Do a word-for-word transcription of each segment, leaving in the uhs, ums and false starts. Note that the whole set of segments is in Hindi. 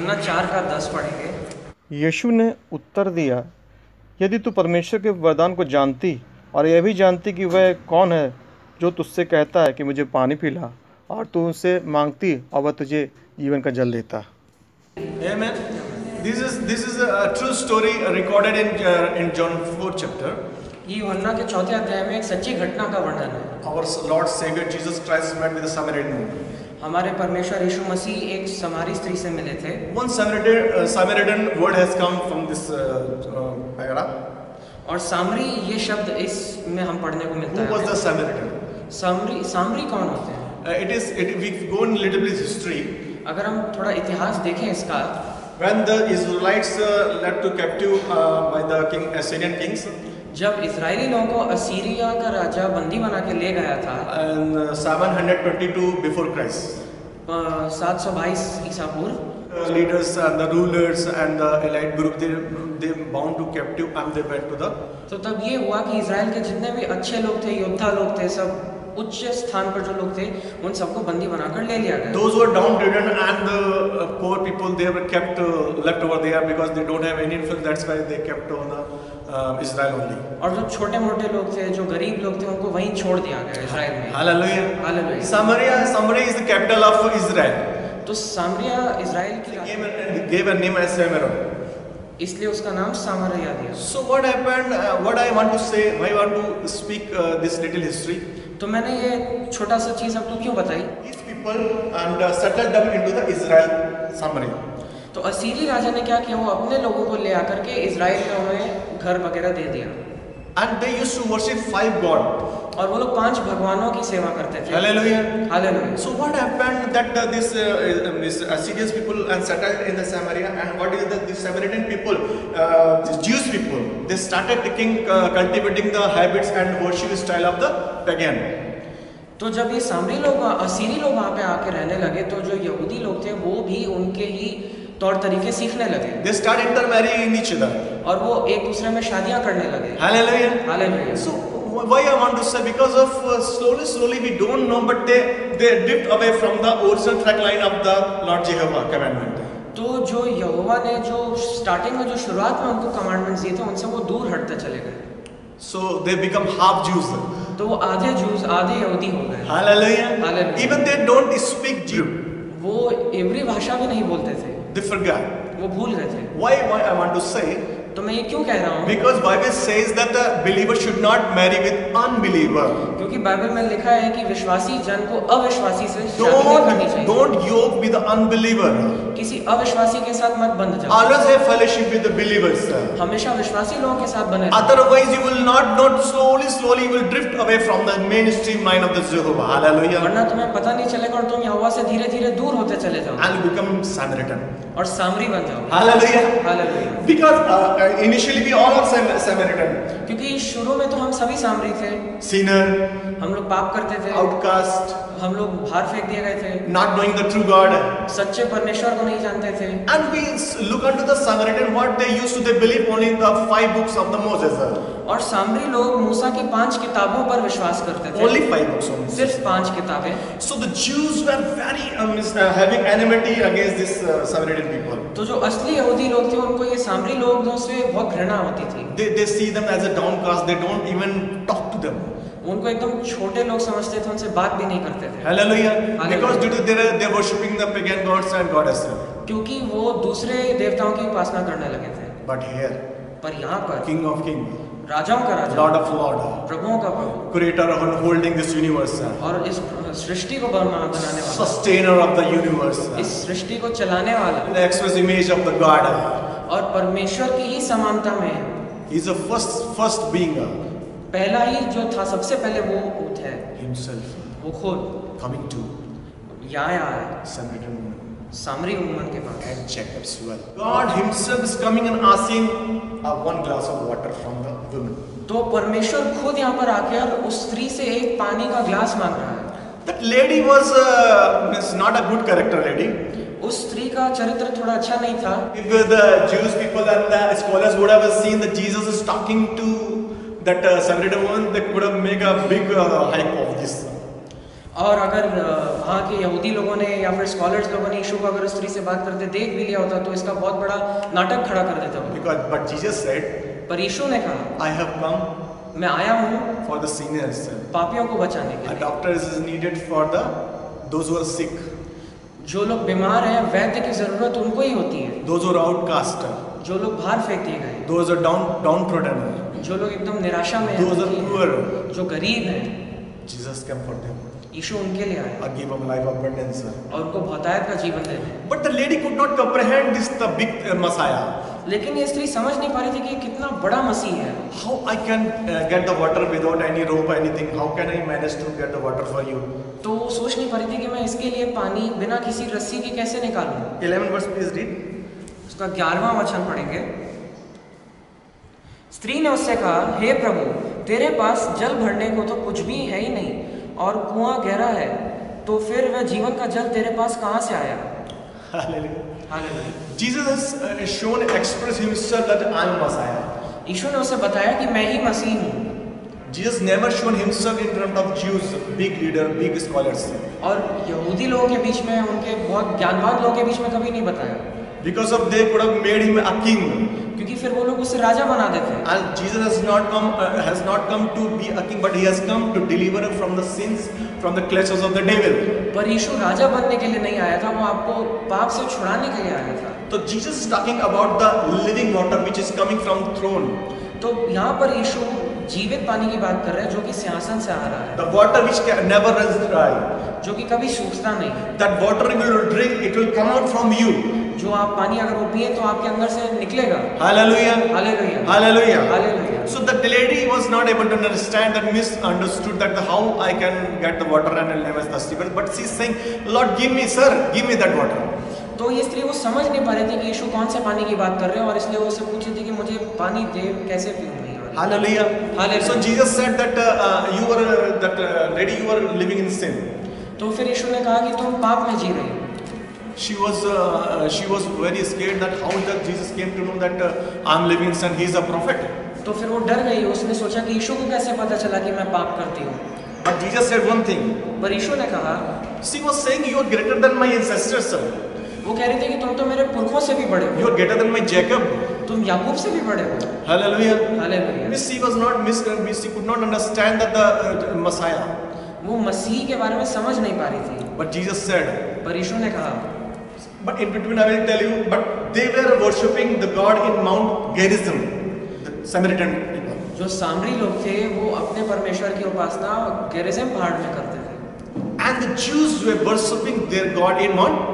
यूहन्ना चार का दस पढ़ेंगे। यीशु ने उत्तर दिया, यदि तू परमेश्वर के वरदान को जानती और यह भी जानती कि वह कौन है जो तुझसे कहता है कि मुझे पानी पिला, और तू उससे मांगती और वह तुझे जीवन का जल देता। Amen. This is this is a true story recorded in uh, in John fourth chapter. ये यूहन्ना के चौथे अध्याय में एक सच्ची घटना का वर्णन है। Our Lord Savior Jesus Christ met with a Samaritan woman. हमारे परमेश्वर यीशु मसीह एक समारी स्त्री से मिले थे। One Samaritan uh, Samaritan word has come from this uh, uh, paragraph. और सामरी ये शब्द इसमें हम पढ़ने को मिलता है। Who was the Samaritan? सामरी सामरी कौन होते हैं? Uh, it is it, we go in little bit history. अगर हम थोड़ा इतिहास देखें इसका, When the Israelites uh, led to captive uh, by the king Assyrian kings. जब इजरायली लोगों को असीरिया का राजा बंदी बना के ले गया था, And uh, seven twenty-two before Christ. सात सौ बाईस ईसा पूर्व, Uh, leaders and the rulers and the elite group they they bound to captive and they went to the. तो तब ये हुआ कि इजराइल के जितने भी अच्छे लोग थे, योद्धा लोग थे, सब उच्च स्थान पर जो लोग थे उन सबको बंदी बनाकर ले लिया गया। Those who were downtrodden and the uh, poor people they were kept uh, left over there because they don't have any influence. That's why they kept on the uh, Israel only. और जो छोटे मोटे लोग थे, जो गरीब लोग थे, उनको वहीं छोड़ दिया गया इजराइल में। Hallelujah. Hallelujah. Samaria Samaria is the capital of Israel. तो सामरिया इजराइल की Gave a, gave a name as Samaria. इसलिए उसका नाम सामरिया दिया। So what happened? Uh, what I want to say, I want to speak uh, this little history. तो मैंने ये छोटा सा चीज आपको क्यों बताई? These people and uh, settled them into the Israel Samaria. तो असीरी राजा ने क्या किया, वो अपने लोगों को ले आकर के इजराइल में उन्हें घर वगैरह दे दिया। And they used to worship five gods. और वो लोग पांच भगवानों की सेवा करते थे। Hallelujah. Hallelujah. So what happened that uh, this uh, this Assyrian people and settled in the Samaria, and what is that the Samaritan people, uh, the Jewish people, they started taking uh, cultivating the habits and worship style of the pagan. तो जब ये सामरी लोग, असीरी लोग वहाँ पे आके रहने लगे, तो जो यहूदी लोग थे वो भी उनके ही तौर तरीके सीखने लगे। They start intermarrying in each other. और वो एक दूसरे में शादियां करने लगे। Hallelujah. Hallelujah. So why I want to say, because of uh, slowly slowly we don't know, but they they drift away from the original track line of the Lord Jehovah commandment. तो जो यहोवा ने जो स्टार्टिंग में जो शुरुआत में उनको कमांडमेंट्स दिए थे, उनसे वो दूर हटते चले गए। So they become half Jews. तो वो आधे जूस आधे यहूदी हो गए। Hallelujah. Hallelujah. Even they don't speak Jew. वो इब्री भाषा भी नहीं बोलते थे, They forgot. वो भूल गए थे। Why? Why I want to say? तो मैं ये क्यों कह रहा हूँ? Because Bible says that the believer should not marry with unbeliever. क्योंकि बाइबल में लिखा है कि विश्वासी जन को अविश्वासी से शादी नहीं करनी Don't चाहिए। don't yoke with the unbeliever. किसी अविश्वासी के साथ मत बंध जाओ। Always have fellowship with the believers. हमेशा विश्वासी लोगों के साथ बने रहो। Otherwise, you will not not slowly slowly you will drift away from the mainstream line of the Jehovah. Hallelujah. वरना तुम्हें पता नहीं चलेगा और तुम यहोवा से धीरे धीरे दूर होते चले जाओ And you become Samaritan. और सामरी बन जाओ। Hallelujah. Hallelujah. Because uh, initially we all are Sam- Samaritan. क्योंकि शुरू में तो हम सभी सामरी थे, Sinner, हम लोग पाप करते थे, outcast, हम लोग बाहर फेंक दिए गए थे, not knowing the true God. सच्चे परमेश्वर को नहीं जानते थे। And we look unto the Samaritan, what they used to, they believe only in the five books of the Moses. और सामरी लोग मूसा की पांच किताबों पर विश्वास करते थे। Only five books only. सिर्फ पांच किताबें। So the Jews were very um, is, uh, having enmity against this uh, Samaritan people. तो जो असली यहूदी लोग थे उनको ये सामरी लोगों से बहुत घृणा होती थी। They, they see them as a downcast, they don't even talk to them. उनको एकदम छोटे लोग समझते थे, उनसे बात भी नहीं करते थे। Hallelujah. Hallelujah. Because due to their they worshipping the pagan gods and goddesses. क्योंकि वो दूसरे देवताओं की उपासना करने लगे थे। But here, पर यहाँ पर King of Kings, राजाओं का राजा, Lord of Lords, प्रभुओं का प्रभु, Creator of holding this universe, और इस सृष्टि को बना- बनाने वाला, Sustainer of the universe, इस सृष्टि को चलाने वाला the express image of the God. और परमेश्वर की ही समानता में He is the first first being पहला ही जो था, सबसे पहले वो खुद है, himself वो खुद coming to यहाँ आया है Samaritan woman सामरी वुमन के पास। and Jacob's well. God Himself is coming and asking uh, one glass of water from the woman. तो परमेश्वर खुद यहाँ पर आके और उस स्त्री से एक पानी का ग्लास मांग रहा है। That lady was uh, is not a good character lady. उस स्त्री का चरित्र थोड़ा अच्छा नहीं था। If the Jewish people and the scholars would have seen that Jesus is talking to that uh, Samaritan woman, they would have made a big uh, hype of this. और अगर अ, वहाँ के यहूदी लोगों ने या फिर स्कॉलर्स लोगों ने यीशु को अगर उस स्त्री से बात करते देख भी लिया होता तो इसका बहुत बड़ा नाटक खड़ा कर देता होता। Because but Jesus said, पर यीशु ने कहा, I have come मैं आया हूँ for the sinners. पापियों को बचाने के A लिए। doctor is needed for the those who are sick, जो लोग बीमार हैं वैद्य की जरूरत उनको ही होती है। those who are outcast, जो लोग बाहर फेंक दिए गए, those who are down downtrodden, जो लोग एकदम निराशा में those who हैं, are poor. जो गरीब हैं, Jesus came for them. यीशु उनके लिए आया I give them life abundance. और उनको बहुतायत का जीवन दे दें। But the lady could not comprehend this the big uh, Messiah. लेकिन ये स्त्री समझ नहीं पा रही थी कि ये कितना बड़ा मसीह है। How I can uh, get the water without any rope or anything? How can I manage to get the water for you? तो वो सोच नहीं पा रही थी कि मैं इसके लिए पानी बिना किसी रस्सी के कैसे निकालूं। eleven verse please read. उसका ग्यारहवां वचन पढ़ेंगे। स्त्री ने उससे कहा, हे प्रभु, तेरे पास जल भरने को तो कुछ भी है ही नहीं और कुआं गहरा है, तो फिर वह जीवन का जल तेरे पास कहाँ से आया? Hallelujah. Hallelujah. Jesus has uh, shown, expressed himself that I am Messiah. यीशु ने उसे बताया कि मैं ही मसीह हूँ। Jesus never shown himself in front of Jews, big leader, big scholars. और यहूदी लोगों के बीच में, उनके बहुत ज्ञानवान लोगों के बीच में कभी नहीं बताया, Because of they could have made him a king. क्योंकि फिर वो लोग उसे राजा बना देते। And Jesus has not come uh, has not come to be a king, but he has come to deliver from the sins, from the clutches of the devil. पर यीशु राजा बनने के लिए नहीं आया था, वो आपको पाप से छुड़ाने के लिए आया था। So Jesus is talking about the living water which is coming from throne. तो यहाँ पर यीशु जीवित पानी की बात कर रहे हैं जो कि सिंहासन से आ रहा है, The water which can never runs dry. जो कि कभी सूखता नहीं। That water you will drink, it will come out from you. जो आप पानी अगर वो पिए तो आपके अंदर से निकलेगा। Hallelujah. Hallelujah, Hallelujah. Hallelujah. So the lady was not able to understand that, misunderstood that the, how I can get the water and I'll never thirsty. But, but she's saying, Lord, give me, sir, give me that water. तो ये स्त्री वो समझ नहीं पा रही थी कि यीशु कौन से पानी की बात कर रहे हैं और इसलिए वो उससे पूछ रही थी कि मुझे पानी दे, कैसे पीऊँ मैं? Hallelujah. Hallelujah. So Jesus said that uh, uh, you were uh, that uh, lady, you were living in sin. तो फिर यीशु ने कहा कि तुम पाप में जी रही हो। She was uh, she was very scared that how that Jesus came to know that uh, I'm living in sin. He is a prophet. तो फिर वो डर गई, उसने सोचा कि यीशु को कैसे पता चला कि मैं पाप करती हूँ। But Jesus said one thing. पर यीशु ने कहा, She was saying, you are greater than my ancestors, sir. वो कह रही थी कि तुम तो मेरे पुरखों से भी बड़े You हो, are greater than my Jacob. तुम याकूब से भी बड़े हो। Hallelujah. Hallelujah. Miss, she was not miss. uh, Miss, she could not understand that the uh, Messiah. वो मसीह के बारे में समझ नहीं पा रही थी। But Jesus said, पर यीशु ने कहा, but in between I will tell you, but they were worshipping the God in Mount Gerizim, the Samaritan people. जो सामरी लोग थे वो अपने परमेश्वर की उपासना गेरिज़िम पहाड़ में करते थे, And the Jews were worshipping their God in Mount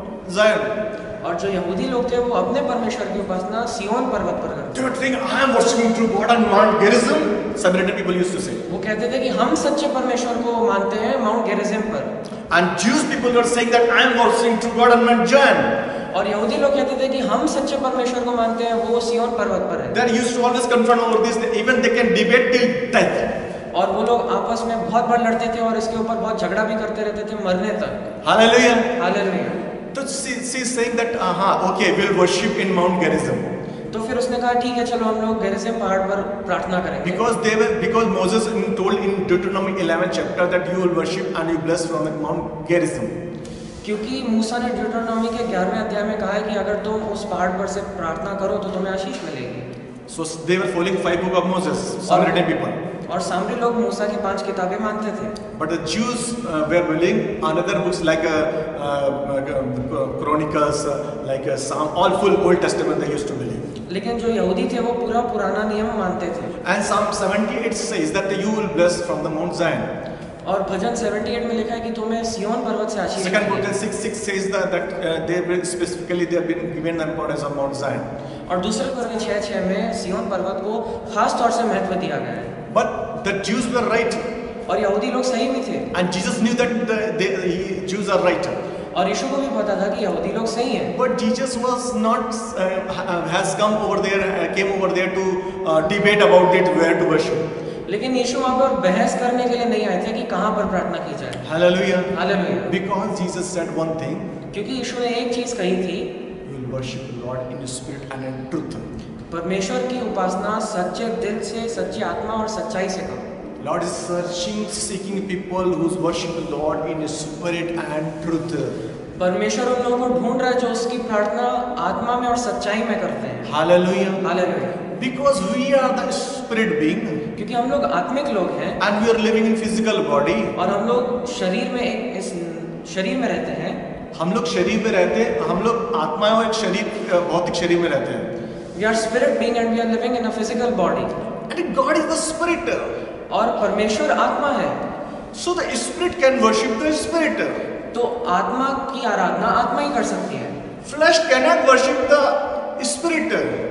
Zion. और जो यहूदी लोग थे वो अपने परमेश्वर की उपासना सिय्योन पर्वत पर करते They were saying, I am worshipping true God on Mount Gerizim. Samaritan people used to say. थे। वो कहते थे कि हम सच्चे परमेश्वर को मानते हैं माउंट गेरिज़िम पर, And Jewish people were saying that I am worshipping true God on Mount Zion. और यहूदी लोग कहते थे कि हम सच्चे परमेश्वर को मानते हैं, वो सिय्योन पर्वत पर है। They used to always confront over this. Even they can debate till death. और वो लोग आपस में बहुत बार लड़ते थे और इसके ऊपर बहुत झगड़ा भी करते रहते थे मरने तक। Hallelujah. Hallelujah. So she, she is saying that, aha, okay, we'll worship in Mount Gerizim. तो फिर उसने कहा ठीक है चलो हम लोग गेरिज़िम पहाड़ पर प्रार्थना करेंगे। Because they were, because Moses told in Deuteronomy eleven chapter that you will worship and you bless from the Mount Gerizim. क्योंकि मूसा ने ड्यूटरनॉमी के ग्यारहवें अध्याय में कहा है कि अगर तुम उस पहाड़ पर से प्रार्थना करो तो तुम्हें आशीष मिलेगी। So they were following five book of Moses, Samaritan people. और सामरी लोग मूसा की पांच किताबें मानते थे। But the Jews uh, were willing another books like uh, uh, uh, Chronicles, uh, like uh, Psalm, all full Old Testament they used to believe. लेकिन जो यहूदी थे वो पूरा पुराना नियम मानते थे। And Psalm seventy-eight says that you will bless from the Mount Zion. और भजन अठहत्तर में लिखा है कि तुम्हें सिय्योन पर्वत से आशीष Second मिलेगी। Corinthians six six says that that uh, they will specifically they have been given the importance of Mount Zion. और दूसरे कुरिन्थियों छह छह में सिय्योन पर्वत को खास तौर से महत्व दिया गया है। But the Jews were right, और यहूदी लोग सही भी थे। and Jesus knew that the, the, the Jews are right. और यीशु को भी पता था कि यहूदी लोग सही हैं। But Jesus was not uh, has come over there, uh, came over there to uh, debate about it, where to worship. लेकिन यीशु वहाँ पर बहस करने के लिए नहीं आए थे कि कहाँ पर प्रार्थना की जाए। Hallelujah. Hallelujah. Because Jesus said one thing, क्योंकि यीशु ने एक चीज कही थी, you will worship the Lord in spirit and in truth. परमेश्वर की उपासना सच्चे दिल से, सच्ची आत्मा और सच्चाई से करो। Lord is searching, seeking people who worship the Lord in spirit and truth. परमेश्वर उन लोगों को ढूंढ रहा है जो उसकी प्रार्थना आत्मा में और सच्चाई में करते हैं। Hallelujah. Hallelujah. Because we are the spirit being क्योंकि हम लोग आत्मिक लोग हैं and we are living in physical body. और हम लोग शरीर में एक इस शरीर में रहते हैं। हम लोग शरीर में रहते हैं, हम लोग आत्मा और एक शरीर भौतिक शरीर में रहते हैं। We are spirit being and we are living in a physical body. And God is the spirit. और परमेश्वर आत्मा है। So the spirit can worship the spirit. तो आत्मा की आराधना आत्मा ही कर सकती है। Flesh cannot worship the spirit.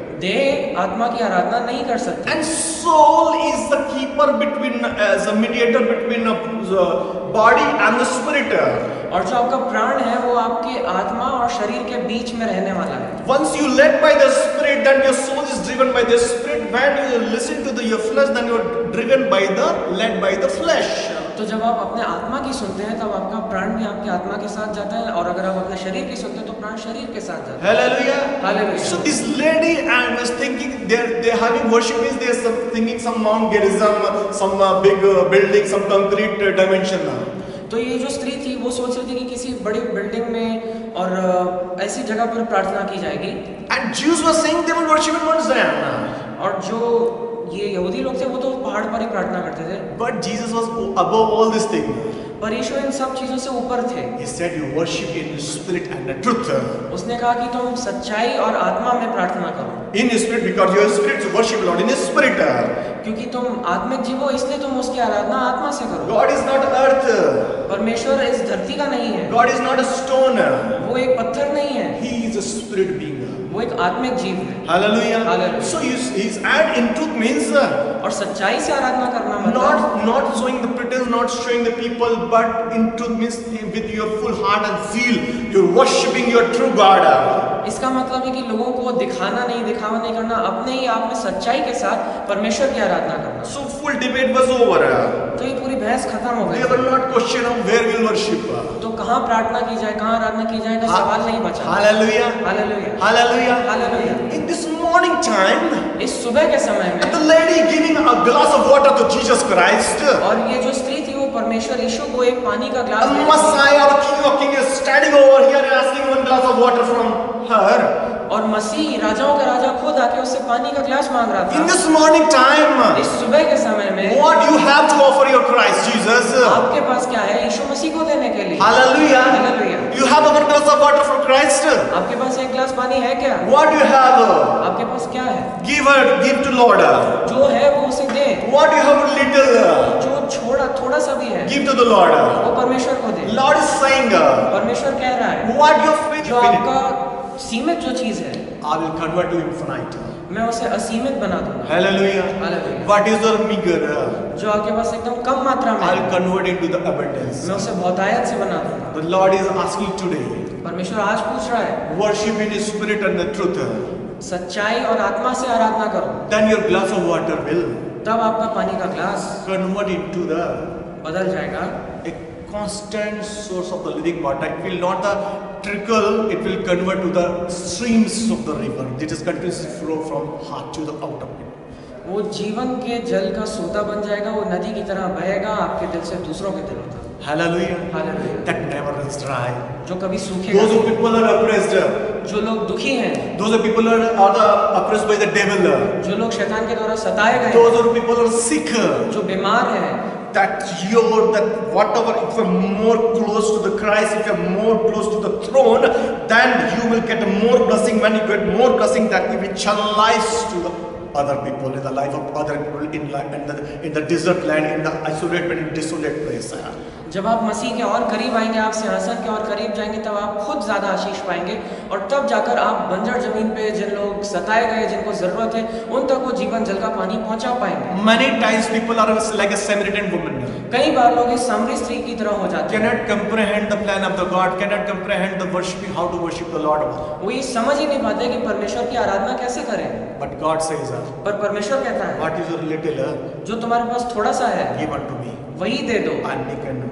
देह आत्मा की आराधना नहीं कर सकती। And soul is the keeper between, as a mediator between the body and the spirit. और जो आपका प्राण है वो आपके आत्मा और शरीर के बीच में रहने वाला है। Once you led by the spirit, then your soul is driven by the spirit. When you listen to the, your flesh, then you are driven by the, led by the flesh. तो जब आप अपने आत्मा की सुनते हैं तब आपका प्राण भी आपकी आत्मा के साथ जाता है और अगर आप अपने शरीर की सुनते हैं तो प्राण शरीर के साथ जाता है। Hallelujah. Hallelujah. So this lady and was thinking they're they're having worship means they're some, thinking some Mount Gerizim, some uh, big uh, building, some concrete uh, dimension. तो ये जो स्त्री थी वो सोच रही थी कि किसी बड़ी बिल्डिंग में और अ, ऐसी जगह पर प्रार्थना की जाएगी। And Jews were saying they will worship in Mount Zion. और जो ये यहूदी लोग थे वो तो पहाड़ पर ही प्रार्थना करते थे। But Jesus was above all these things. पर यीशु इन सब चीजों से ऊपर थे। He said you worship in spirit and the truth. उसने कहा कि तुम सच्चाई और आत्मा में प्रार्थना करो। In spirit, because you are spirit, so worship Lord in spirit. क्योंकि तुम आत्मिक जीवो इसलिए तुम उसकी आराधना आत्मा से करो। God is not earth. परमेश्वर इस धरती का नहीं है। God is not a stone. वो एक पत्थर नहीं है। He is a spirit being. वो एक आत्मिक जीव है। Hallelujah. Hallelujah. So his, his and in truth means uh, और सच्चाई से आराधना करना मतलब not not showing the pretense, not showing the people, but in truth means with your full heart and zeal, you're worshiping your true God. इसका मतलब है कि लोगों को दिखाना नहीं, दिखावा नहीं करना, अपने ही आप में सच्चाई के साथ परमेश्वर की आराधना करना। So full debate was over. तो ये पूरी बहस खत्म हो They गई। were not question of where we'll worship. तो कहाँ प्रार्थना की जाए, कहाँ आराधना की जाए का सवाल नहीं बचा। Hallelujah. Hallelujah, Hallelujah. Hallelujah. In this morning time, इस सुबह के समय में the lady giving a glass of water to Jesus Christ, और ये जो स्त्री थी वो परमेश्वर यीशु को एक पानी का ग्लास the दे रही थी। Messiah, the King of Kings, is standing over here and asking one glass of water from her. और मसीह राजाओं का राजा खुद आके उससे पानी का ग्लास मांग रहा In था। this morning time, इस सुबह के समय में what you have to offer your Christ Jesus? आपके पास क्या है यीशु मसीह को देने के लिए? Hallelujah. Hallelujah. You have one glass of water from Christ. आपके पास एक गिलास पानी है क्या? What do you have? आपके पास क्या है? Give her, give to Lord. जो है वो उसे दे। What do you have little? जो छोड़ा थोड़ा सा भी है Give to the Lord. वो परमेश्वर को दे। Lord is saying, परमेश्वर कह रहा है what your faith जो in it, आपका सीमित जो चीज है I will convert to infinite. मैं उसे असीमित बना दूंगा। Hallelujah. Hallelujah. What is your meager? जो आपके पास एकदम कम मात्रा में I है will convert it to the abundance. मैं उसे बहुतायत से बना दूंगा। The Lord is asking today, परमेश्वर आज पूछ रहा है worship in His spirit and the truth. सच्चाई और आत्मा से आराधना करो, Then your glass of water will तब आपका पानी का ग्लास convert into the बदल जाएगा। a constant source of the living water. It will not the trickle, it will convert to the streams of the river. It is continuously flow from heart to the out of it. वो जीवन के जल का सोता बन जाएगा, वो नदी की तरह बहेगा आपके दिल से दूसरों के दिलों तक। Hallelujah. Hallelujah. That never runs dry. जो कभी सूखेगा Those who नहीं। people are oppressed, जो लोग दुखी हैं, those who people are, are the oppressed by the devil, जो लोग शैतान के द्वारा सताए गए हैं, those who people are sick, जो बीमार हैं, that your that whatever if you're more close to the Christ, if you're more close to the throne, then you will get more blessing. When you get more blessing, that will be channelized to the other people in the life of other people in life in the in the desert land, in the isolated in desolate place. जब आप मसीह के और करीब आएंगे, आप सिंहासन के और करीब जाएंगे, तब आप खुद ज़्यादा आशीष पाएंगे और तब जाकर आप बंजर जमीन पे जिन लोग सताए गए, जिनको ज़रूरत है, उन तक वो जीवन जल का पानी पहुंचा पाएंगे। Many times people are like a Samaritan woman. कई बार लोग इस सामरी स्त्री की तरह हो जाते हैं, Cannot comprehend the plan of the God, cannot comprehend the worshiping, how to worship the Lord. वो ये समझ ही नहीं पाते कि परमेश्वर की आराधना कैसे करें। But God says, पर परमेश्वर कहता है what is your little? जो तुम्हारे पास थोड़ा सा है Give unto me. वही दे दो And make an abundance.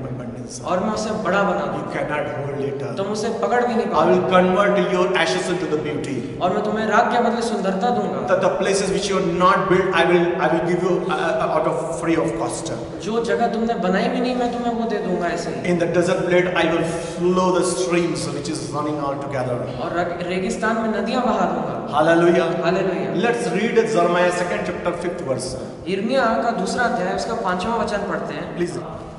mountains. और मैं उसे बड़ा बना You दूंगा, cannot hold it. तुम उसे पकड़ भी नहीं I पाओगे, will convert your ashes into the beauty. और मैं तुम्हें राख के बदले सुंदरता दूंगा। The, the places which you are not built, I will I will give you uh, uh, out of free of cost. जो जगह तुमने बनाई भी नहीं, मैं तुम्हें वो दे दूंगा ऐसे ही। In the desert plate, I will flow the streams which is running all together. और रे- रेगिस्तान में नदियां बहा दूंगा। Hallelujah. Hallelujah. Let's read Jeremiah second chapter fifth verse. यिर्मयाह का दूसरा अध्याय उसका पांचवा वचन पढ़ते हैं। Please.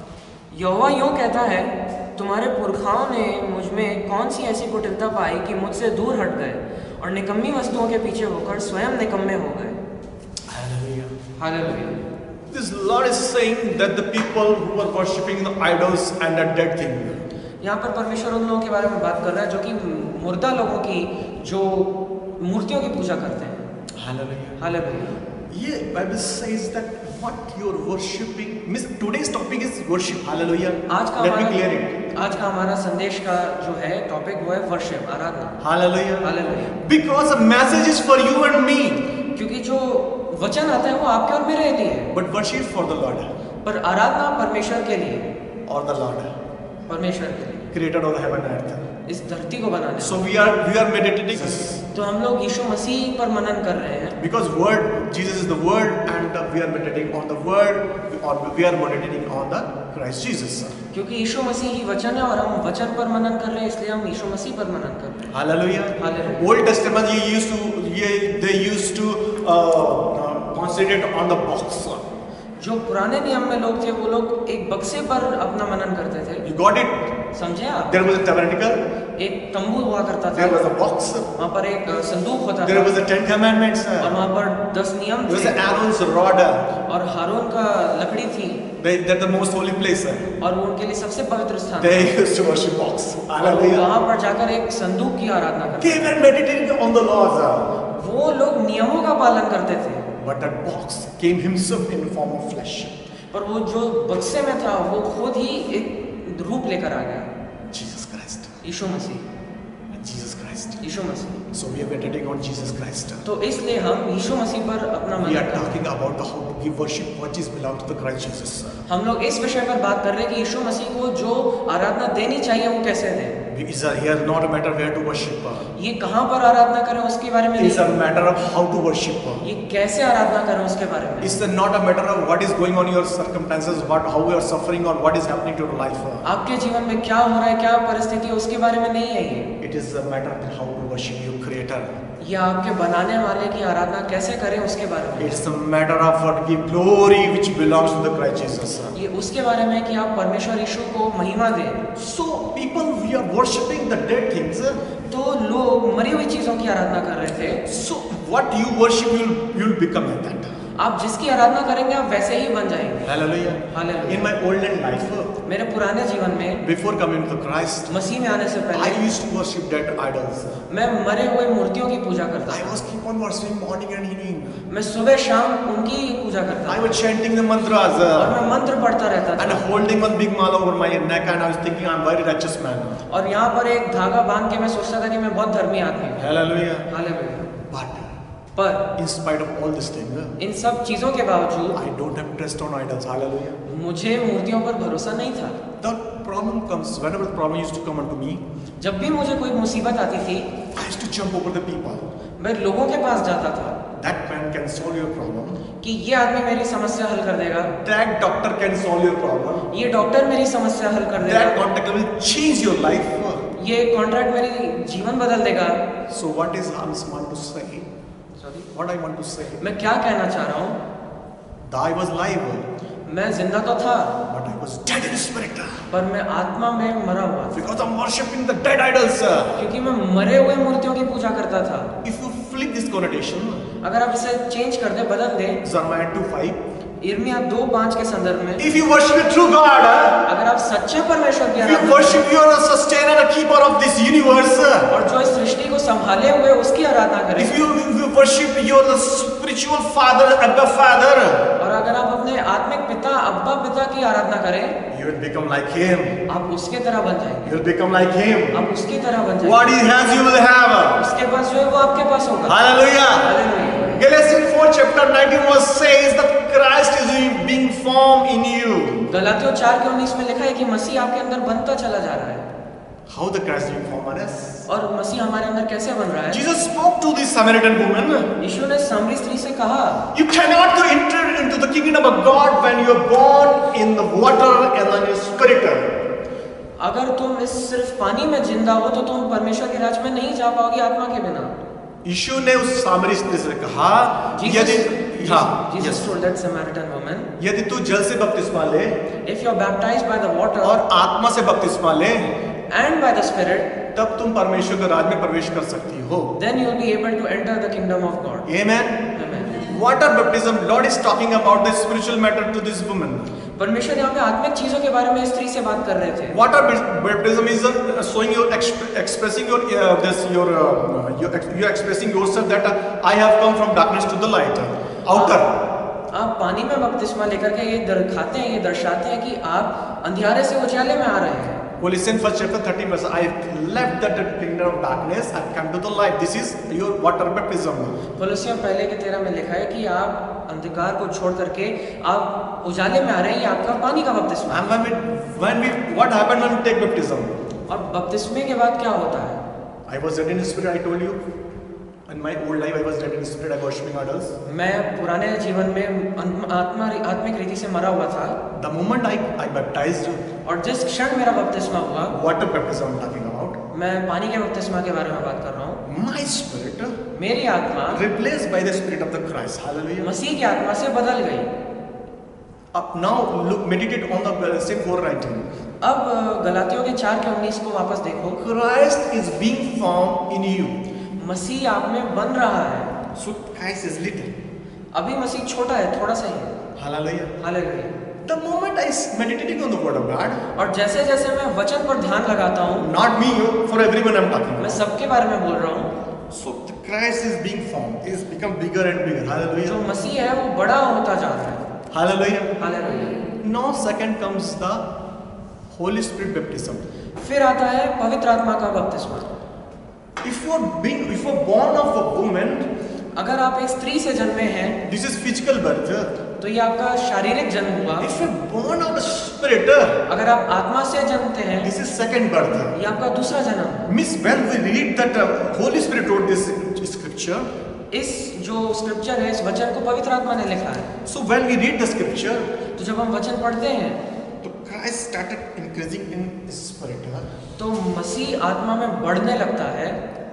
यहोवा यूं कहता है, तुम्हारे पुरखाओं ने मुझ में कौन सी ऐसी कुटिलता पाई कि मुझसे दूर हट गए और निकम्मी वस्तुओं के पीछे होकर स्वयं निकम्मे हो गए। Hallelujah. Hallelujah. This Lord is saying that the people who are worshipping the idols and the dead thing. यहाँ पर परमेश्वर उन लोगों के बारे में बात कर रहा है जो कि मुर्दा लोगों की जो मूर्तियों की पूजा करते हैं। Hallelujah. Hallelujah. Yeah, Bible says that what you're worshipping. Miss today's topic is worship. Hallelujah. आज का Let me clear it. हमारा आज का हमारा संदेश का जो है टॉपिक वो है worship, Aradhana. Hallelujah. Hallelujah. Because the message is for you and me. क्योंकि जो वचन आता है वो आपके और मेरे लिए है, But worship for the Lord पर आराधना परमेश्वर के लिए, or the Lord, परमेश्वर के लिए, creator of heaven and earth. इस धरती को बनाने। So we are we are meditating this. तो हम लोग यीशु मसीह पर मनन कर रहे हैं, Because word Jesus is the word, and uh, we are meditating on the word, or we are meditating on the Christ Jesus. क्योंकि यीशु मसीह ही वचन है और हम वचन पर मनन कर रहे हैं, इसलिए हम यीशु मसीह पर मनन कर रहे हैं। Hallelujah. Hallelujah. Old Testament they used to yeah, they used to uh, uh, concentrate on the box. जो पुराने नियम में लोग थे वो लोग एक बक्से पर अपना मनन करते थे। You got it? समझे आप? There was a tabernacle. एक तंबू हुआ करता था, There was a box. वहाँ पर एक अ, संदूक होता There था was the Ten Commandments. और There वहाँ पर दस नियम was थे Aaron's rod. और हारून का लकड़ी थी They, that's the most holy place. और वो उनके लिए सबसे पवित्र स्थान था। They used to worship box. और वो Hallelujah. वहाँ पर जाकर एक संदूक की आराधना करते They were meditating on the laws. थे। वो लोग नियमों का पालन करते थे, But that box came himself in form of flesh. पर वो जो बक्से में था वो खुद ही एक रूप लेकर आ गया। Jesus Christ. Yeshu Masih, Jesus Christ. Yeshu Masih. So we are meditating on Jesus Christ. तो इसलिए हम यीशु मसीह पर अपना We मन are करते हैं। talking about the how to give worship what is belong to the Christ Jesus. हम लोग इस विषय पर बात कर रहे हैं कि यीशु मसीह को जो आराधना देनी चाहिए वो कैसे दें। It's a, here not a matter where to worship. ये कहाँ पर आराधना करें उसके बारे में It's a नहीं, matter of how to worship. ये कैसे आराधना करें उसके बारे में। It's not a matter of what is going on in your circumstances, what how you are suffering or what is happening to your life. आपके जीवन में क्या हो रहा है, क्या परिस्थिति है, उसके बारे में नहीं है ये। It is a matter of how to worship your Creator. ये आपके बनाने वाले की आराधना कैसे करें उसके बारे में। It's a matter of what give glory which belongs to the Christ Jesus. ये उसके बारे में है कि आप परमेश्वर यीशु को महिमा दें। So people we are worshipping the dead things. तो लोग मरी हुई चीजों की आराधना कर रहे थे। So what you worship you'll you'll become like that. आप जिसकी आराधना करेंगे आप वैसे ही बन जाएंगे। Hallelujah. Hallelujah. In my olden life, मेरे पुराने जीवन में before coming to Christ, मसीह में आने से I पहले used to worship dead idols. मैं मरे हुए मूर्तियों की पूजा करता I था। was keep on worshiping morning and evening. मैं सुबह शाम उनकी ही पूजा करता I था was chanting the mantras और uh, मैं मंत्र पढ़ता रहता and था holding one big mala over my neck, and I was thinking I'm very righteous man. और यहाँ पर एक धागा बांध के मैं सोचता था कि मैं बहुत धर्मी आदमी हूँ। Hallelujah. हालेलुया। But पर in spite of all this thing, uh, इन सब चीजों के बावजूद I don't have trust on idols. Hallelujah. मुझे मूर्तियों पर भरोसा नहीं था। The problem comes whenever the problem used to come unto me, जब भी मुझे कोई मुसीबत आती थी I used to jump over the people. मैं लोगों के पास जाता था That man can solve your problem. कि ये आदमी मेरी समस्या हल कर देगा, That doctor can solve your problem. ये डॉक्टर मेरी समस्या हल कर That देगा, contact will change your life. ये कॉन्ट्रैक्ट मेरी जीवन बदल देगा। So what is I want to say? Sorry? What I want to say? मैं क्या कहना चाह रहा हूँ, I was live, मैं जिंदा तो था but I was dead in spirit. पर मैं आत्मा में मरा हुआ था, Because I'm worshipping the dead idols. क्योंकि मैं मरे हुए मूर्तियों की पूजा करता था। If you flip this connotation, अगर आप इसे चेंज कर दे, बदल दे, Jeremiah two five. यिर्मयाह दो पाँच के संदर्भ में, If you worship the true God, अगर आप सच्चे परमेश्वर की if you Aradhana worship you are a sustainer and a keeper of this universe. और जो इस सृष्टि को संभाले हुए उसकी आराधना करें, If you, if you worship you are the spiritual father, Abba Father, और अगर आप अपने आत्मिक पिता अब्बा पिता की आराधना करें, you will become like Him. आप उसके तरह बन जाएंगे, You will become like Him. आप उसकी तरह बन जाएंगे। What He has, you will have. उसके पास जो है वो आपके पास होगा। Hallelujah. Hallelujah. Galatians four chapter nineteen verse says that Christ is being formed in you. गलातियों चार के उन्नीस में लिखा है कि मसीह आपके अंदर बनता चला जा रहा है। How the Christ being formed in us? और मसीह हमारे अंदर कैसे बन रहा है? Jesus spoke to this Samaritan woman. यीशु ने सामरी स्त्री से कहा, You cannot go enter into the kingdom of God when you are born in the water and in the spirit. अगर तुम इस सिर्फ पानी में जिंदा हो तो तुम परमेश्वर के राज्य में नहीं जा पाओगे आत्मा के बिना। यीशु ने उस सामरी स्त्री से कहा, यदि हाँ, Jesus told that Samaritan woman, यदि तू जल से बपतिस्मा ले if you are baptized by the water और आत्मा से बपतिस्मा ले, and by the Spirit, तब तुम परमेश्वर के राज्य में प्रवेश कर सकती हो। then you will be able to enter the kingdom of God. Amen. Amen. Water baptism, Lord is talking about the spiritual matter to this woman. परमेश्वर यहाँ पे आत्मिक चीजों के बारे में स्त्री से बात कर रहे थे। Water baptism is uh, showing your exp expressing your uh, this your uh, you you are expressing yourself that uh, I have come from darkness to the light, uh, outer. आप पानी में बपतिस्मा लेकर के ये दिखाते हैं, ये दर्शाते हैं कि आप अंधियारे से उजाले में आ रहे हैं। Colossians first chapter thirteen verse, I left that kingdom of darkness and come to the light. This is your water baptism. कोलोसियों पहले के तेरह में लिखा है कि आप अंधकार को छोड़ करके आप उजाले में आ रहे हैं, ये आपका पानी का बपतिस्मा। And when we when we what happened when we take baptism? और बपतिस्मे के बाद क्या होता है? I was dead in spirit. I told you. In my old life, I was dead in spirit. I was worshipping idols. मैं पुराने जीवन में आत्मा आत्मिक रीति से मरा हुआ था। The moment I I baptized, और जिस क्षण मेरा बपतिस्मा हुआ, water baptism I'm talking about. मैं पानी के बपतिस्मा के बारे में बात कर रहा हूँ। My spirit, मेरी आत्मा replaced by the spirit of the Christ. Hallelujah. मसीह की आत्मा से बदल गई। Up now, look, meditate on the same four nineteen. अब गलातियों के चार के उन्नीस को वापस देखो। Christ is being formed in you. मसीह आप में बन रहा है। So Christ is little. अभी मसीह छोटा है, थोड़ा सा ही है। Hallelujah. Hallelujah. The moment I meditating on the word of God, और जैसे जैसे मैं वचन पर ध्यान लगाता हूँ, not me, you, for everyone I'm talking मैं about. सबके बारे में बोल रहा हूँ। So the Christ is being formed, is become bigger and bigger. जो Hallelujah. मसीह है वो बड़ा होता जा रहा है। Hallelujah. Hallelujah. Now second comes the Holy Spirit baptism. फिर आता है पवित्र आत्मा का बपतिस्मा। If you are being, if you are born of a woman, अगर आप एक स्त्री से जन्मे हैं, this is physical birth. तो ये आपका शारीरिक जन्म हुआ। If you are born of the Spirit, अगर आप आत्मा से जन्मते हैं, this is second birth. ये आपका दूसरा जन्म। Miss, when we read that uh, Holy Spirit wrote this scripture. इस जो स्क्रिप्चर है, इस वचन को पवित्र आत्मा ने लिखा है। So when we read the scripture, तो जब हम वचन पढ़ते हैं, तो Christ started increasing in spirit. तो मसीह आत्मा में बढ़ने लगता है।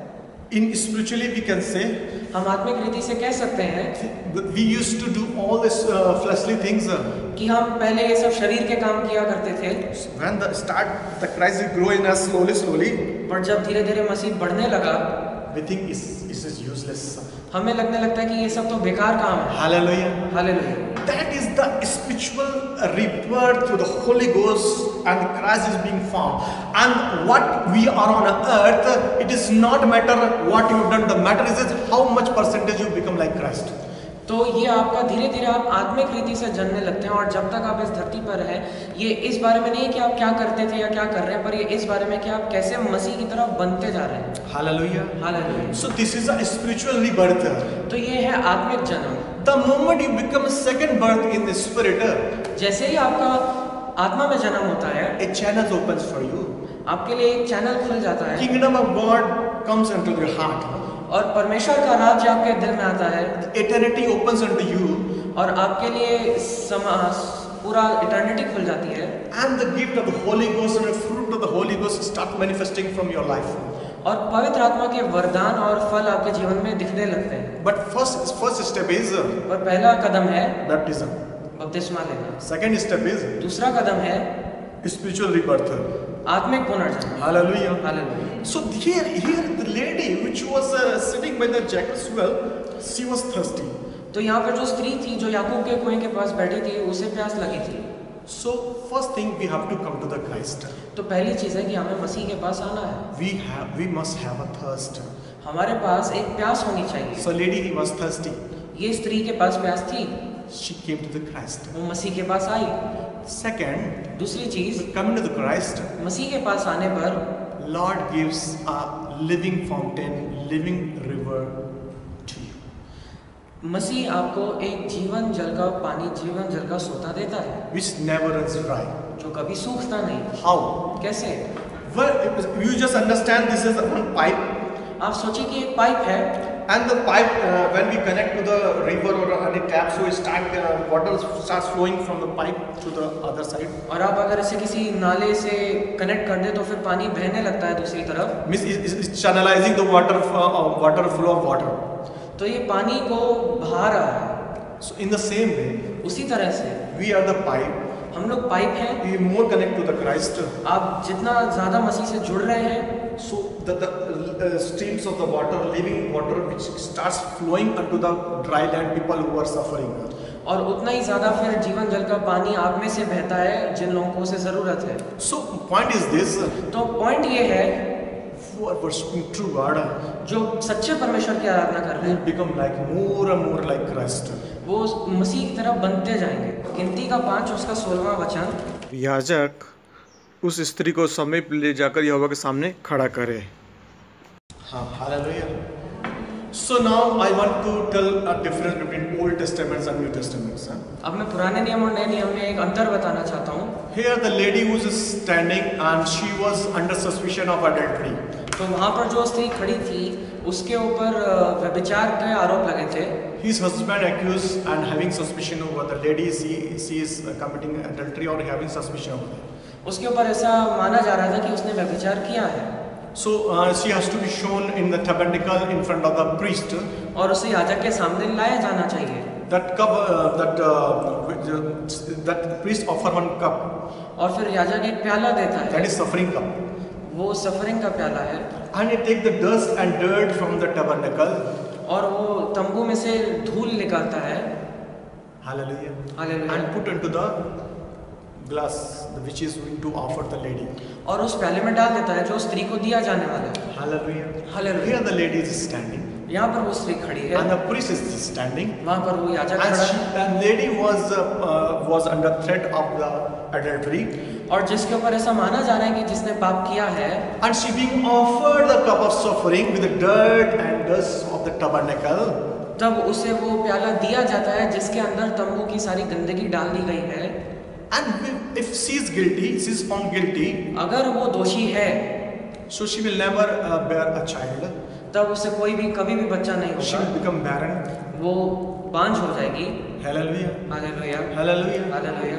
In spiritually we can say, हम आत्मिक रीति से कह सकते हैं we used to do all this uh, fleshly things. कि हम पहले ये सब शरीर के काम किया करते थे। When the start the Christ is growing us slowly, slowly. पर जब धीरे धीरे मसीह बढ़ने लगा, We think is this is useless. हमें लगने लगता है कि ये सब तो बेकार काम है। Hallelujah. Hallelujah. That is the spiritual rebirth through the Holy Ghost and Christ is being formed. And what we are on earth, it is not matter what you have done. The matter is how much percentage you become like Christ. तो ये आपका धीरे धीरे आप आत्मिक रीति से जानने लगते हैं। और जब तक आप इस धरती पर हैं, ये इस बारे में नहीं है कि आप क्या करते थे या क्या कर रहे हैं, पर ये इस बारे में कि आप कैसे मसीह की तरफ बनते जा रहे हैं। Hallelujah. Hallelujah. So this is a spiritual rebirth. तो ये है आत्मिक जन्म। The moment you become a second birth in the spirit, जैसे ही आपका आत्मा में जन्म होता है, a channel opens for you. आपके लिए एक चैनल खुल जाता है। Kingdom of God comes into your heart. और परमेश्वर का राज्य आपके दिल में आता है। Eternity opens unto you. और आपके लिए समा पूरा इटर्निटी खुल जाती है। And the gift of the Holy Ghost and the fruit of the Holy Ghost start manifesting from your life. और पवित्र आत्मा के वरदान और फल आपके जीवन में दिखने लगते हैं। But first, first step is और पहला कदम है baptism. बपतिस्मा लेना। Second step is दूसरा कदम है spiritual rebirth. आत्मिक पुनर्जन्म। Hallelujah. Hallelujah. So here, here the lady which was uh, sitting by the Jacob's well, she was thirsty. तो यहाँ पर जो स्त्री थी जो याकूब के कुएं के पास बैठी थी, उसे प्यास लगी थी। So first thing we have to come to the Christ. तो पहली चीज है कि हमें मसीह के पास आना है। We have, we must have a thirst. हमारे पास एक प्यास होनी चाहिए। So lady was thirsty. ये स्त्री के पास प्यास थी, She came to the Christ. वो मसीह के पास आई। Second, दूसरी चीज, coming to the Christ, मसीह के पास आने पर Lord gives a living fountain, living river to you. मसीह आपको एक जीवन जल का पानी, जीवन जल का सोता देता है, which never runs dry. जो कभी सूखता नहीं। How? कैसे? Well, you just understand this is one pipe, आप सोचिए कि एक पाइप है, and the pipe uh, when we connect to the river or any tap, so it start uh, water starts flowing from the pipe to the other side. और आप अगर इसे किसी नाले से कनेक्ट कर दे तो फिर पानी बहने लगता है दूसरी तरफ। Means it is channelizing the water uh, water flow of water. तो ये पानी को बहा रहा है। So in the same way, उसी तरह से we are the pipe. हम लोग पाइप हैं। We more connect to the Christ. आप जितना ज़्यादा मसीह से जुड़ रहे हैं, So the, the uh, streams of the water, living water, which starts flowing onto the dry land, people who are suffering. और उतना ही ज़्यादा फिर जीवन जल का पानी आप में से बहता है जिन लोगों को उसे ज़रूरत है। So point is this: तो पॉइंट ये है, who are worshiping true God, जो सच्चे परमेश्वर की आराधना कर रहे will हैं become like more and more like Christ. वो मसीह की तरफ बनते जाएंगे। गिनती का पाँच उसका सोलहवां वचन। याजक उस स्त्री को समीप ले जाकर यहोवा के सामने खड़ा करे। हाँ, hallelujah. So now I want to tell a difference between Old Testaments and New Testaments. huh? अब मैं पुराने नियम और नए नियम में एक अंतर बताना चाहता हूँ। Here the lady who is standing and she was under suspicion of adultery. तो वहाँ पर जो स्त्री खड़ी थी उसके ऊपर अ, व्यभिचार के आरोप लगे थे। His husband accused and having suspicion over the lady, she, she is committing adultery or having suspicion over her. उसके ऊपर ऐसा माना जा रहा था कि उसने व्यभिचार किया है। So uh, she has to be shown in the tabernacle in front of the priest. और उसे याजक के सामने लाया जाना चाहिए। That cup, uh, that uh, which, uh, that priest offer one cup. और फिर याजक एक प्याला देता That है, is suffering cup. वो सफरिंग का प्याला है। And he take the dust and dirt from the tabernacle. और वो तंबू में से धूल निकालता है, Hallelujah. Hallelujah, And put into the glass which is going to offer the lady. और उस प्याले में डाल देता है जो स्त्री को दिया जाने वाला है। Hallelujah. Hallelujah. Here the lady is standing यहाँ पर वो स्त्री खड़ी है, and the priest is standing. वहाँ पर वो याजक And खड़ा she, है, that lady was uh, uh, was under threat of the adultery, और जिसके ऊपर ऐसा माना जा रहा है कि जिसने पाप किया है, and she being offered the cup of suffering with the dirt and dust of the tabernacle. तब उसे वो प्याला दिया जाता है जिसके अंदर तंबू की सारी गंदगी डाल दी गई है। And if she is guilty, she is found guilty, अगर वो दोषी है so she will never uh, bear a child. तब उसे कोई भी कभी भी बच्चा नहीं She will होगा, become barren. वो बांझ हो जाएगी। Hallelujah. Hallelujah, Hallelujah. Hallelujah.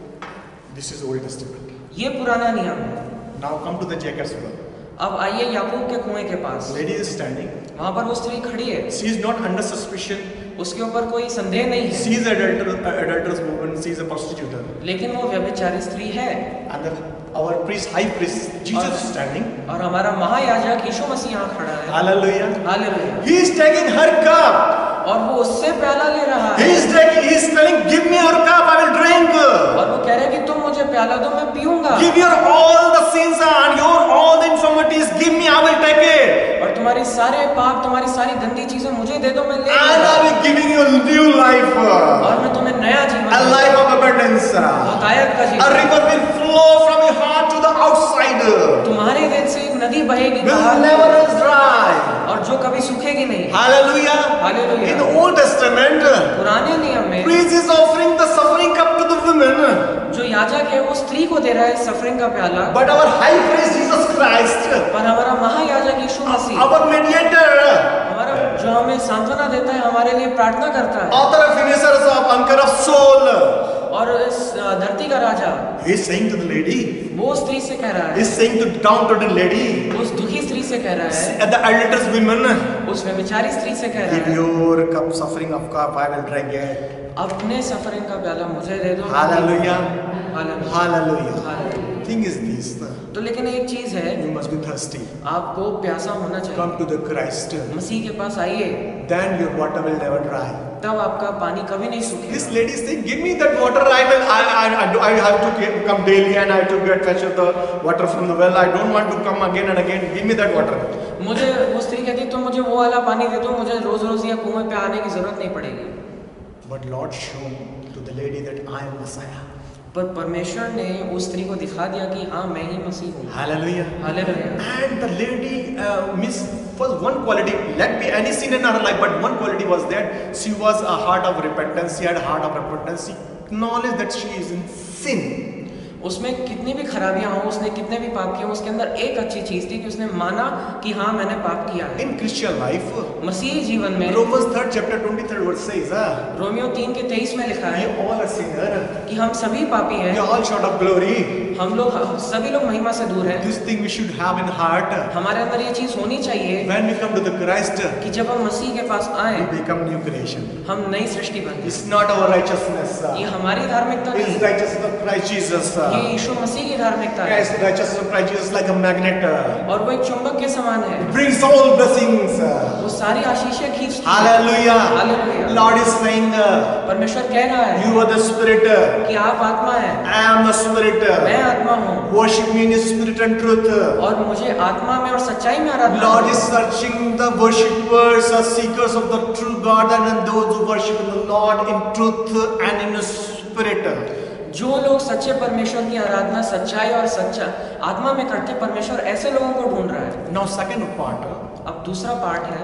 This is Old Testament. ये पुराना नियम है। Now come to the Jacob's well. अब आइए याकूब के कुएं के पास। Lady is standing. वहाँ पर वो स्त्री खड़ी है, She is not under suspicion. उसके ऊपर कोई संदेह नहीं She है, is adulterous, adulterous woman. She is a prostitute. लेकिन वो व्यभिचारी स्त्री है। And the, our priest, high priest, Jesus is standing. और हमारा महायाजक यीशु मसीह यहाँ खड़ा है। Hallelujah. Hallelujah. He is taking her cup. और वो उससे प्याला ले रहा He है, is taking. He is telling, "Give me your cup. I will drink. और वो कह रहा है कि तुम मुझे प्याला दो, मैं पीऊंगा, Give your all the sins and your all the infirmities. Give me. I will take it. और तुम्हारी सारे पाप, तुम्हारी सारी गंदी चीजें मुझे दे दो, मैं ले And I लूंगा, will giving you a new life, और मैं तुम्हें नया जीवन a दूंगा, life of abundance. बहुतायत का A जीवन। river will flow from your heart to the outside. तुम्हारे दिल से एक नदी बहेगी Will बाहर, never run dry. और जो कभी सूखेगी नहीं। Hallelujah. Hallelujah. In the Old Testament, पुराने नियम में priest is offering the suffering cup to the women. जो याजक है वो स्त्री को दे रहा है सफरिंग का प्याला, But our high priest Jesus Christ, पर हमारा महायाजक यीशु मसीह, our mediator, हमारा जो हमें सांत्वना देता है, हमारे लिए प्रार्थना करता है, author and finishers of anchor of soul, और इस अ, धरती का राजा he is saying to the lady, वो स्त्री से कह रहा he है, is saying to downtrodden lady, उस दुखी स्त्री से कह रहा है, at the adulterous women, उस व्यभिचारी स्त्री से कह give रहा है, your cup suffering of cup, I will drink it. अपने सफरिंग का प्याला मुझे दे दो। Hallelujah. Hallelujah. Hallelujah. Hallelujah. Thing is this, तो लेकिन एक चीज है, you must be thirsty. आपको प्यासा होना चाहिए, Come to the Christ. मसीह के पास आइए, Then your water will never dry. तब आपका पानी कभी नहीं This सूखेगा। lady is saying, give me that water. I will. I, I, I, do- I have to get- come daily and I have to get fetch the water from the well. I don't want to come again and again. Give me that water. मुझे वो स्त्री कहती तुम मुझे वो वाला पानी दे दो, मुझे रोज रोज या कुएं पे आने की जरूरत नहीं पड़ेगी। But Lord showed to the lady that I am Messiah. पर परमेश्वर ने उस स्त्री को दिखा दिया कि हाँ मैं ही मसीह हूँ। Hallelujah. Hallelujah. And the lady uh, means first one quality, let be any sin in her life, but one quality was that she was a heart of repentance. She had a heart of repentance. She acknowledged that she is in sin. उसमें कितनी भी खराबियां हो, उसने कितने भी पाप किए, उसके अंदर एक अच्छी चीज थी कि उसने माना कि हाँ मैंने पाप किया है। In Christian life, मसीही जीवन में Romans third chapter twenty-third verse says, ah, रोमियो तीन के तेईस में लिखा we है all are sinner. कि हम सभी पापी We हैं, are all short of glory. हम लोग सभी लोग महिमा से दूर हैं। This thing we should have in heart. हमारे अंदर ये चीज होनी चाहिए When we come to the Christ, कि जब हम मसीह के पास we आए become new creation. हम नई सृष्टि बन It's not our righteousness. ये हमारी धार्मिकता It's नहीं, righteousness of Christ Jesus. ये यीशु मसीह की धार्मिकता है Yes, righteousness of Christ Jesus like a magnet. और वो एक चुंबक के समान है, Brings all blessings. वो सारी आशीषें खींचती है। Hallelujah. Hallelujah. Lord is saying, uh, परमेश्वर कह रहा है you are the spirit. कि आप आत्मा हैं, I am the spirit. मैं आत्मा हूँ Worship me in spirit and truth. और मुझे आत्मा में और सच्चाई में आराधना Lord करो। is searching the worshippers, the seekers of the true God, and those who worship the Lord in truth and in spirit. जो लोग सच्चे परमेश्वर की आराधना सच्चाई और सच्चा आत्मा में करते, परमेश्वर ऐसे लोगों को ढूंढ रहा है। Now, second part, अब दूसरा पार्ट है,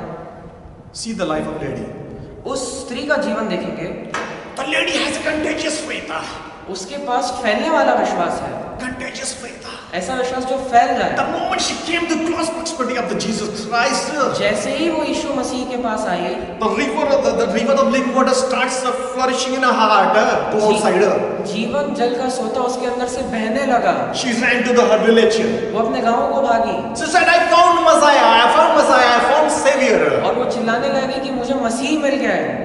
see the life of lady. उस स्त्री का जीवन देखेंगे। The lady has a contagious faith. उसके पास फैलने वाला विश्वास है, Contagious faith. ऐसा विश्वास जो फैल The जाए। moment she came to close proximity of the Jesus Christ, जैसे ही वो यीशु मसीह के पास आई, the river, the, the river of living water starts uh, flourishing in her heart uh, to outside her. जीवन जल का सोता उसके अंदर से बहने लगा। She ran to the her village. वो अपने गाँव को भागी She said, "I found Messiah. I found Messiah. I found Savior." और वो चिल्लाने लगी कि मुझे मसीह मिल गया है।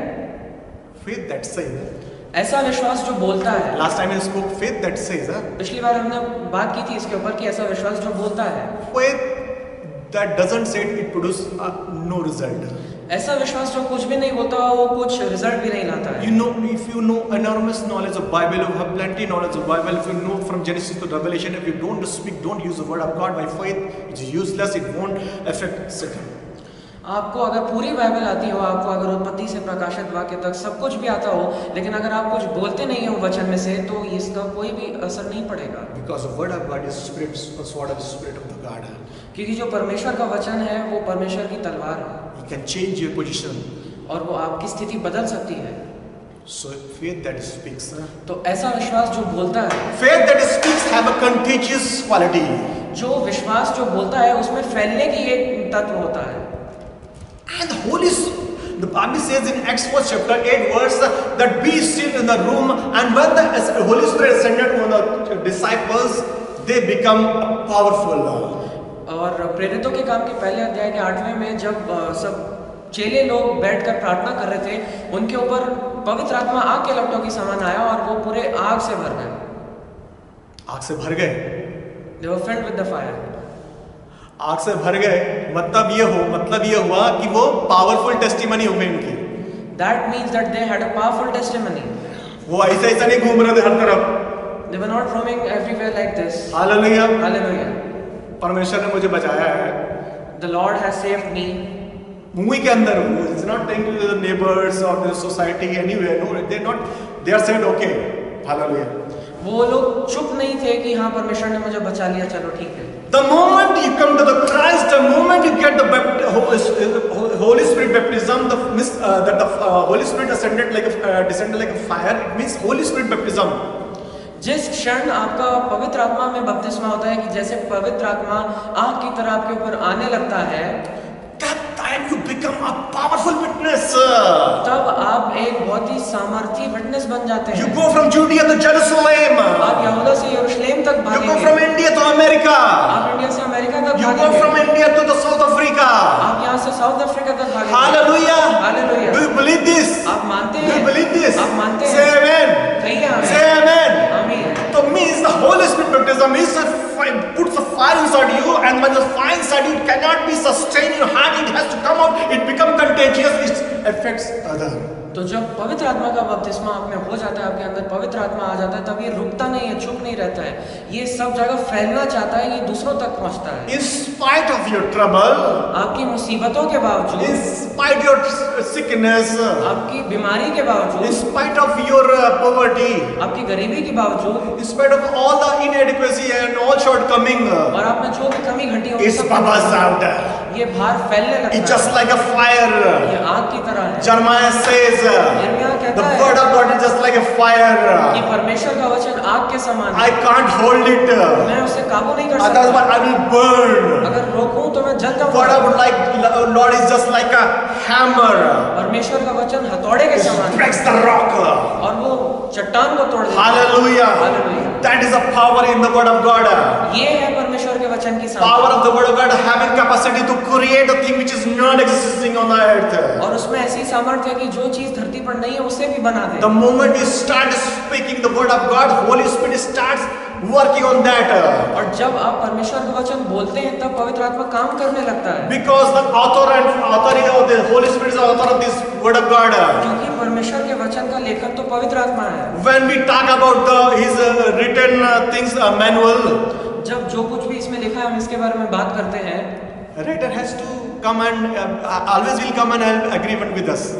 Faith that says. ऐसा विश्वास जो बोलता है। Last time I spoke faith that says. Huh? पिछली बार हमने बात की थी इसके ऊपर कि ऐसा विश्वास जो बोलता है। Faith that doesn't say it, it produces uh, no result. ऐसा विश्वास जो कुछ भी नहीं बोलता वो कुछ रिजल्ट भी नहीं लाता है। You know, if you know enormous knowledge of Bible, you have plenty knowledge of Bible. If you know from Genesis to Revelation, if you don't speak, don't use the word of God by faith, it is useless. It won't affect Satan. आपको अगर पूरी बाइबल आती हो, आपको अगर उत्पत्ति से प्रकाशित वाक्य तक सब कुछ भी आता हो, लेकिन अगर आप कुछ बोलते नहीं हो वचन में से, तो इसका कोई भी असर नहीं पड़ेगा। Because the word of God is spirit, the sword of the spirit of the God. क्योंकि जो परमेश्वर का वचन है वो परमेश्वर की तलवार है It can change your position. और वो आपकी स्थिति बदल सकती है। So faith that speaks. Huh? तो ऐसा विश्वास जो बोलता है, Faith that speaks have a contagious quality. जो विश्वास जो बोलता है उसमें फैलने की एक तत्व होता है। And the Holy Spirit, the Bible says in Acts four chapter eight verse that be still in the room, and when the Holy Spirit ascended on the disciples, they become powerful. और प्रेरितों के काम के पहले अध्याय के आठवें में जब अ, सब चेले लोग बैठकर प्रार्थना कर रहे थे, उनके ऊपर पवित्र आत्मा आग के लपटों की समान आया और वो पूरे आग से भर गए। आग से भर गए। They were filled with the fire. आग से भर गए मतलब ये हो मतलब ये हुआ कि वो पावरफुल टेस्टिमनी हो गई उनकी। That means that they had a powerful testimony. वो ऐसे ऐसा नहीं घूम रहे थे हर तरफ। They were not roaming everywhere like this. Hallelujah. Hallelujah. परमेश्वर ने मुझे बचाया है। The Lord has saved me. मुंह के अंदर हूँ। It's not telling to the neighbors or the society anywhere. No, they not. They are said okay. Hallelujah. वो लोग चुप नहीं थे कि हाँ परमेश्वर ने मुझे बचा लिया, चलो ठीक है। The moment you come to the Christ, the moment you get the Holy Spirit baptism, the uh, that the uh, Holy Spirit ascended like a uh, descended like a fire. It means Holy Spirit baptism. जिस क्षण आपका पवित्र आत्मा में बपतिस्मा होता है कि जैसे पवित्र आत्मा आग की तरह आपके ऊपर आने लगता है, that time you become a powerful witness. तब आप एक बहुत ही सामर्थी विटनेस बन जाते हैं। You go from Judea to Jerusalem. आप यहूदा से यरूशलेम तक You go भागेंगे। from India to America. आप इंडिया से अमेरिका तक You go भागेंगे। from India to the South Africa. आप यहाँ से साउथ अफ्रीका तक भागेंगे। Hallelujah. Hallelujah. Do you believe this? आप मानते Do हैं? you believe this? आप मानते हैं? Say amen. कहिए आमीन। Say amen. आमीन। So means the Holy Spirit baptism is a fire, puts a fire inside you, and when the fire inside you, it cannot be sustained in your heart. It has to come out. It becomes contagious. It affects other. तो जब पवित्र आत्मा का बपतिस्मा आप में हो जाता है, आपके अंदर पवित्र आत्मा आ जाता है, तब ये रुकता नहीं है, चुप नहीं रहता है, ये सब जगह फैलना चाहता है, ये दूसरों तक पहुंचता है। In spite of your trouble, आपकी मुसीबतों के बावजूद, in spite your sickness, आपकी बीमारी के बावजूद, in spite of your uh, poverty, आपकी गरीबी के बावजूद, in spite of all the inadequacy and all shortcoming, और आप में जो भी कमी घटी हो, it's Baba's out. ये बाहर फैलने लगता It's है, just like a fire. ये आग की तरह है। Jeremiah says, यिर्मयाह the कहता है word of God is just like a कि fire. परमेश्वर का वचन आग के समान I है, can't hold it. मैं उसे काबू नहीं कर Otherwise, सकता, I will burn. अगर रोकूं तो मैं जल What I जाऊंगा। would like, Lord, is just like a hammer. परमेश्वर का वचन हथौड़े के It समान है breaks the rock. और वो चट्टान को तोड़ देता है। Hallelujah. Hallelujah. That is the power in the word of God. ये है परमेश्वर के वचन की Power सामर्थ्य, of the word of God having capacity to create a thing which is not existing on the earth. और उसमें ऐसी सामर्थ्य है कि जो चीज धरती पर नहीं है उसे भी बना दे। The moment we start speaking the word of God, Holy Spirit starts working on that. और जब आप परमेश्वर का वचन बोलते हैं तब पवित्र आत्मा काम करने लगता है, Because the author and authority of the Holy Spirit is the author of this word of God. क्योंकि परमेश्वर के वचन का लेखक तो पवित्र आत्मा है। When we talk about the his uh, written uh, things uh, manual, जब जो कुछ भी इसमें लिखा है हम इसके बारे में बात करते हैं, writer has to come and uh, always will come and have agreement with us.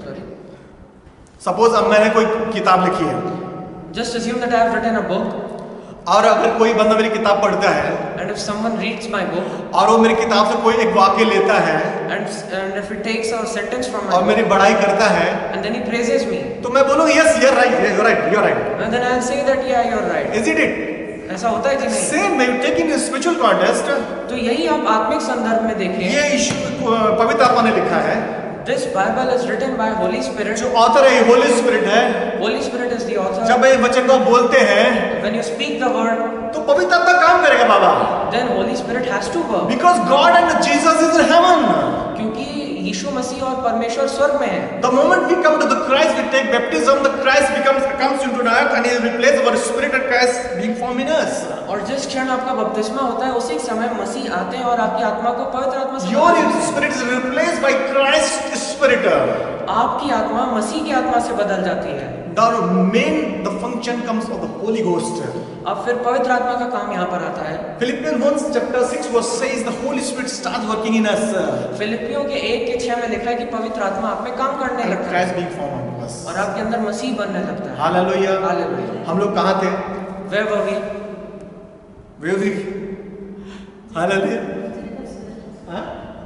Suppose अब मैंने कोई किताब लिखी है Just assume that I have written a book, और अगर कोई बंदा मेरी किताब पढ़ता है and if someone reads my book और वो मेरी किताब से कोई एक वाक्य लेता है and and if he takes a sentence from my और book मेरी बड़ाई करता है, and then he praises me, तो मैं बोलूँ yes you're right, you're right, you're right. and then I'll say that yeah you're right. Isn't it? ऐसा होता है कि नहीं? Same way, taking a spiritual context, तो यही आप आत्मिक संदर्भ में देखें, ये इशू पवित्र आत्मा ने लिखा है, This Bible is written by Holy Spirit. जो ऑथर है होली स्पिरिट है। Holy Spirit is the author. जब ये वचन को बोलते हैं When you speak the word, तो पवित्र आत्मा काम करेगा बाबा, then Holy Spirit has to work. because God and Jesus is in heaven. क्योंकि यीशु मसीह और परमेश्वर स्वर्ग में है। The moment we come to the Christ, we take baptism, the Christ becomes comes into the earth and he replaces our spirit and Christ being formed in us. और जिस क्षण आपका बपतिस्मा होता है उसी समय मसीह आते हैं और आपकी आत्मा को पवित्र आत्मा से Your spirit is replaced by Christ's spirit. आपकी आत्मा मसीह की आत्मा से बदल जाती है। The main the function comes of the Holy Ghost. अब फिर पवित्र आत्मा का काम यहाँ पर आता है। Philippians one chapter six verse says the Holy Spirit starts working in us. फिलिपियों के एक के छह में लिखा है कि पवित्र आत्मा आप में काम करने And लगता Christ है being formed in us. और आपके अंदर मसीह बनने लगता है। Hallelujah. Hallelujah. हम लोग कहाँ थे? Where were we? Where we? Hallelujah. Huh?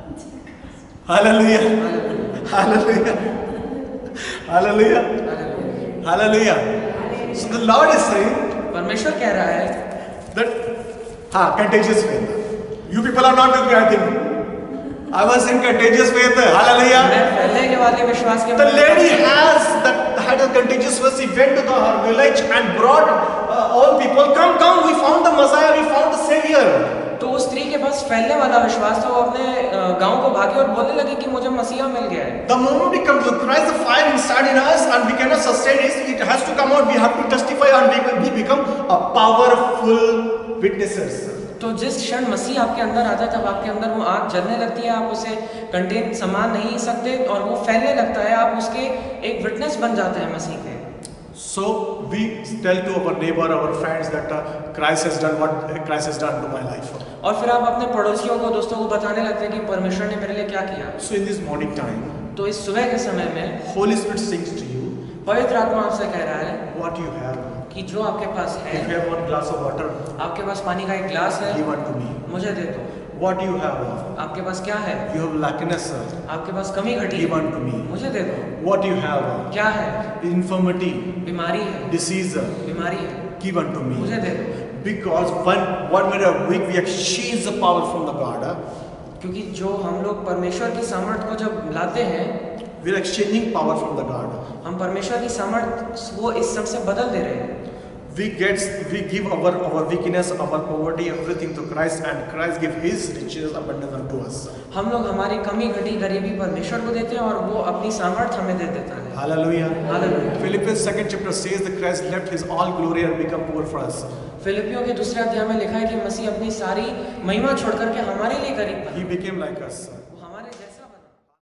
Hallelujah. Hallelujah. Hallelujah. Hallelujah. Hallelujah. So the Lord is saying परमेश्वर कह रहा है that हाँ contagious faith. You people are not with me, I think. I was in contagious faith. Hallelujah. मैं फैलने वाले विश्वास के The lady has that had a contagious faith. She went to the, her village and brought uh, all people. Come, come. We found the Messiah. We found the Savior. तो उस स्त्री के पास फैलने वाला विश्वास था, वो अपने अ, गांव को भागी और बोलने लगी कि मुझे मसीहा मिल गया है। The moment we come to Christ, the fire inside in us, and we cannot sustain it. It has to come out. We have to testify, and we, we become a powerful witnesses. तो जिस क्षण मसीह आपके अंदर आता है तब आपके अंदर वो आग जलने लगती है, आप उसे कंटेन संभाल नहीं सकते और वो फैलने लगता है, आप उसके एक विटनेस बन जाते हैं मसीह के। So we tell to our neighbor, our friends that uh, Christ has done what Christ has done to my life. और फिर आप अपने पड़ोसियों को, दोस्तों को बताने लगते हैं कि परमेश्वर ने मेरे लिए क्या किया। So in this morning time, तो इस सुबह के समय में Holy Spirit sings to you, पवित्र आत्मा आपसे कह रहा है what you have. कि जो आपके पास है, If you have one glass of water, आपके पास पानी का एक गिलास है, give unto me. मुझे दे दो। What do you have? आपके पास क्या है? You have lackness, आपके पास कमी घटी give है, unto me. मुझे दे दो। What do you have? क्या है? Infirmity, बीमारी है, disease, बीमारी है, give unto me. मुझे दे दो। Because one one minute a week we exchange the power from the God. क्योंकि जो हम लोग परमेश्वर की सामर्थ को जब लाते हैं, We are exchanging power from the God. हम परमेश्वर की सामर्थ वो इस सब से बदल दे रहे हैं। We get we give our our weakness, our poverty, everything to Christ, and Christ give His riches abundant unto us. हम लोग हमारी कमी घटी गरीबी परमेश्वर को देते हैं और वो अपनी सामर्थ हमें दे देता है। Hallelujah. Hallelujah. Philippians second chapter says that Christ left His all glory and become poor for us. फिलिपियों के दूसरे अध्याय में लिखा है कि मसीह अपनी सारी महिमा छोड़ करके हमारे लिए गरीब बना। He became like us.